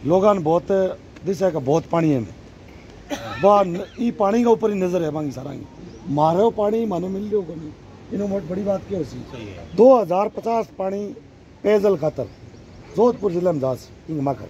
लोगन बहुत दिशा का बहुत पानी है में ई पानी का ऊपर ही नजर है बाकी सारा मारो पानी मानो मिल लो को नहीं इन्हों बहुत बड़ी बात क्या होती 2050 पानी पेयजल खातर जोधपुर जिले में दास इंगमाकर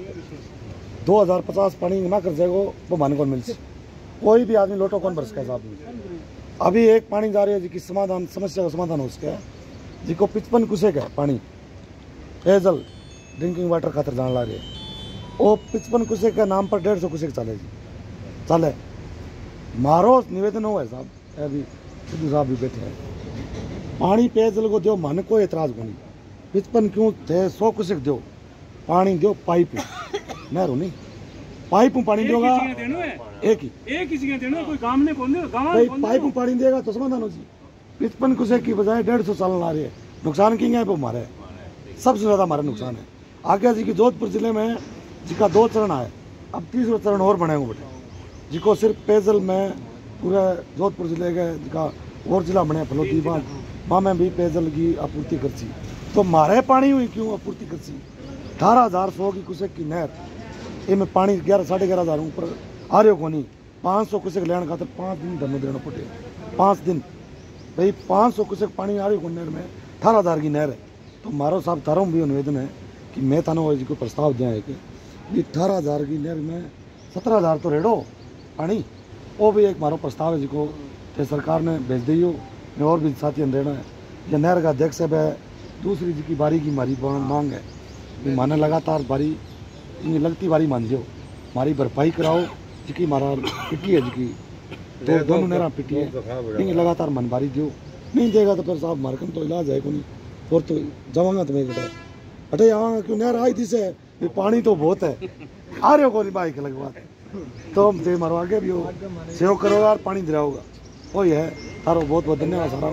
2050 पानी इंगमाकर जाएगो वो माने को मिल कोई भी आदमी लोटो कौन बरस का साहब अभी एक पानी जा रही है जिसकी समाधान समस्या का समाधान हो सके जिसको 55 कुसेक है पानी पेयजल ड्रिंकिंग वाटर खातर जान ला रही है वो 55 कुसेक के नाम पर 150 कुसेक चले जी चले मारो निवेदन हो है साहब अभी सिद्धू साहब भी बैठे हैं पानी पेयजल को दो मन को एतराज को नहीं 55 क्यों थे 100 कुसेक दो पानी दो पाइप नहरों नहीं पाइप पानी देगा एक ही कोई काम नहीं पाइप पानी देगा तो समाधान हो जी 55 कुसेक की बजाय 150 साल ला रही है नुकसान की है वो हमारे सबसे ज्यादा हमारा नुकसान है आगे जी की जोधपुर जिले में जिसका 2 चरण आए अब 3रा चरण और बनेगा बेटे जिसको सिर्फ पेयजल में पूरे जोधपुर जिले के जिसका और जिला बने फलोती वहाँ में भी पेयजल की आपूर्ति करती तो मारे पानी हुई क्यों आपूर्ति करती 18,100 की कुसेक की नहर इनमें पानी 11,500 ऊपर आ रहे को नहीं 500 कुसेक लेने खातर 5 दिन धरना देना पड़े 5 दिन भाई 500 कुसेक पानी आ रही को नहर में 18,000 की नहर है तो मारो साहब तारों भी निवेदन है कि मैं थाना को प्रस्ताव दिया है कि 18,000 की नहर में 17,000 तो रेड़ो पानी वो भी एक मारो प्रस्ताव है जिसको सरकार ने भेज दी हो मैं और भी साथी देना है या नहर का अध्यक्ष है दूसरी जी की बारी की मारी मांग है माने लगातार बारी लगती बारी मान दो मारी भरपाई कराओ जिकी मारा पिटी है जिकी दोनों नहर पिटी है लगातार मन बारी दो नहीं देगा तो फिर साहब मारकन तो इलाज है को नहीं और तो जाऊँगा तो मैं अटे आवागा क्यों नहर आई थी से पानी तो बहुत है आ रहे हो को नहीं बाइक लगवा तो हम ते मारो आगे भी हो सेव करो यार पानी दिला होगा वही है तारो बहुत बहुत धन्यवाद सारा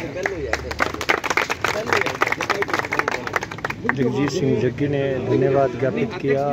जगजीत सिंह जग्गी ने धन्यवाद ज्ञापित किया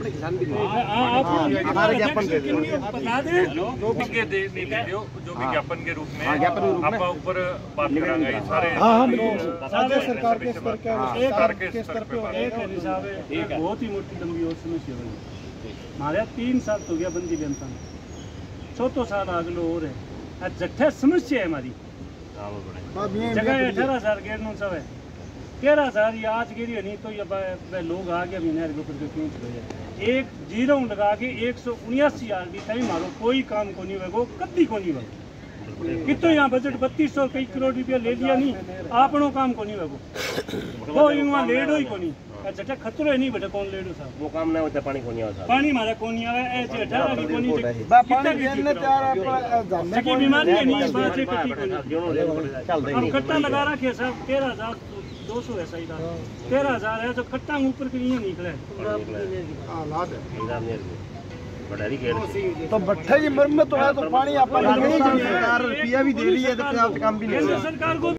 जो विज्ञापन के रूप में आप ऊपर बात करांगे सारे सरकार के स्तर पे बहुत ही मोटी लंबी और समस्या बनी हमारे 3 साल तो गया बंदी बनता चौथो साल अगलो और है जट्ठा समस्या है हमारी जगह 18,000 गेरनों सब है 13,000 ये आज गिरी नहीं तो ये लोग आ गए अभी नहर के ऊपर क्यों एक जीरो लगा के 179,000 भी कहीं मारो कोई काम को नहीं होगा कभी को नहीं होगा कितो यहाँ बजट 3200 कई करोड़ रुपया ले लिया नहीं आपनों काम को नहीं होगा वो यहाँ लेडो ही को नहीं जटा खतरो है नहीं बेटा कौन लेडो साहब वो काम ना होता पानी को नहीं आता पानी मारा को नहीं आवे ऐसे 18 की को नहीं पानी देने तैयार है जकी बीमारी है नहीं बात है कटी को नहीं हम खट्टा लगा रखे साहब 13,200 है सही 13,000 है तो खट्टा ऊपर के लिए निकले तो भट्टे की मरम्मत तो है तो पानी आप रुपया भी दे रही है तो काम भी नहीं सरकार को